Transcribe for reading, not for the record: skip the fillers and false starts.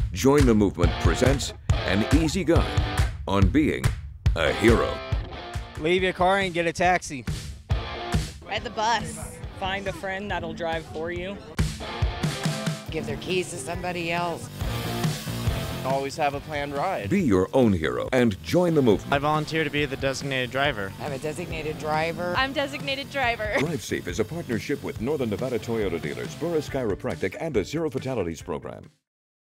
Join the Movement presents an easy guide on being a hero. Leave your car and get a taxi. Ride the bus. Find a friend that'll drive for you. Give their keys to somebody else. Always have a planned ride. Be your own hero and join the Movement. I volunteer to be the designated driver. I'm a designated driver. I'm designated driver. Drive Safe is a partnership with Northern Nevada Toyota dealers, Burris Chiropractic, and the Zero Fatalities program.